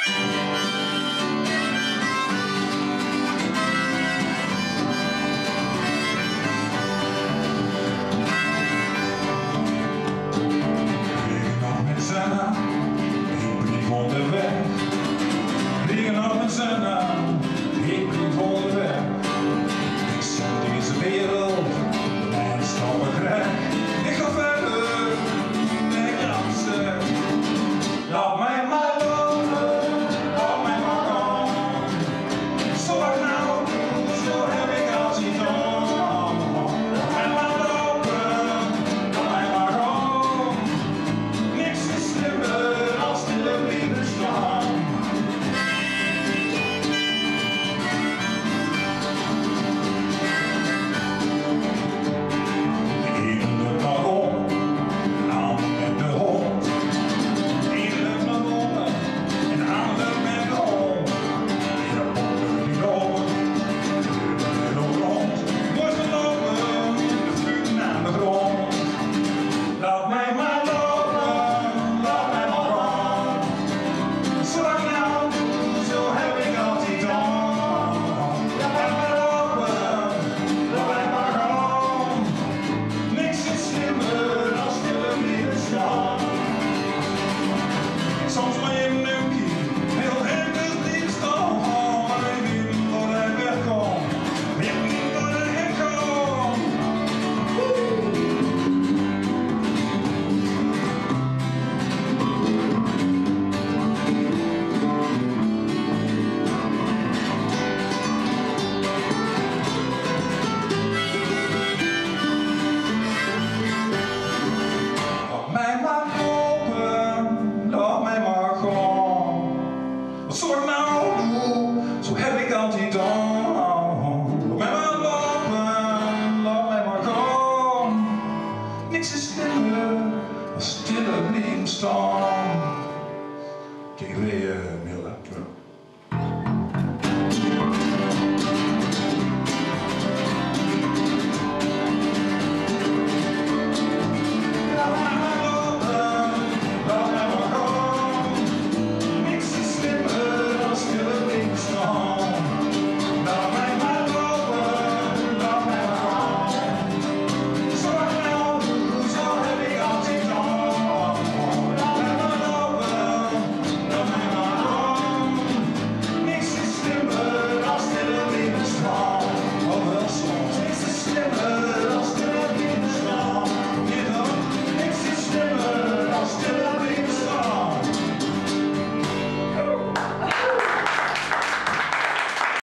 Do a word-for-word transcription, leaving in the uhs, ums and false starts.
Ik ben onderweg. Ik zet deze wereld en stap ik recht. Ik ga verder, ik dansen. Laat mij maar lopen, laat mij maar gaan. Zolang nou, zo heb ik als iets aan. Laat mij maar lopen, laat mij maar gaan. Niks is slimmer als stille blijven staan. Soms maar even een keer, heel erg diep staan, maar ik weet niet waar hij wegkomt. Ik weet niet waar hij heen komt. Laat mij maar lopen, laat mij maar gaan. Zorg